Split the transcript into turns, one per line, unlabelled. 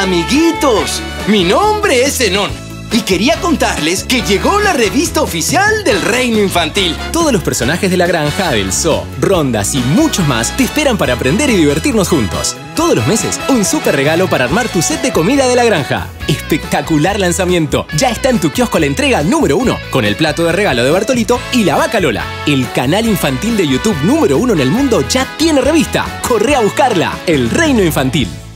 Amiguitos, mi nombre es Zenón y quería contarles que llegó la revista oficial del Reino Infantil.
Todos los personajes de la granja, del zoo, rondas y muchos más te esperan para aprender y divertirnos juntos. Todos los meses, un súper regalo para armar tu set de comida de la granja. ¡Espectacular lanzamiento! Ya está en tu kiosco la entrega número 1, con el plato de regalo de Bartolito y la vaca Lola. El canal infantil de YouTube número 1 en el mundo ya tiene revista. ¡Corre a buscarla! El Reino Infantil.